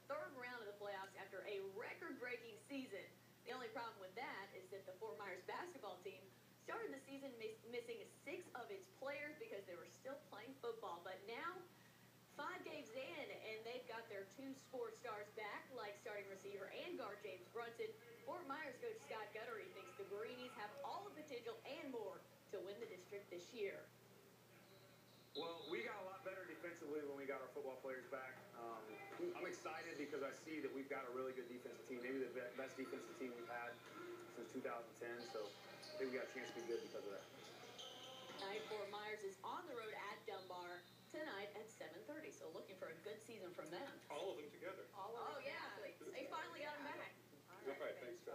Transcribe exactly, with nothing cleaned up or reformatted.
third round of the playoffs after a record-breaking season. The only problem with that is that the Fort Myers basketball team started the season miss missing six of its players because they were still playing football. But now, five games in, and they've got their two sports stars back, like starting receiver and guard James Brunson. Fort Myers coach Scott Guttery thinks the Greenies have all the potential and more to win the district this year. Well, we got a lot better defensively when we got our football players back. Um, I'm excited because I see that we've got a really good defensive team, maybe the best defensive team we've had since two thousand ten, so I think we got a chance to be good because of that. Tonight, Fort Myers is on the road at Dunbar tonight at seven thirty, so looking for a good season from them. All of them together. All of them. Oh, yeah. They finally got them back. All right, thanks.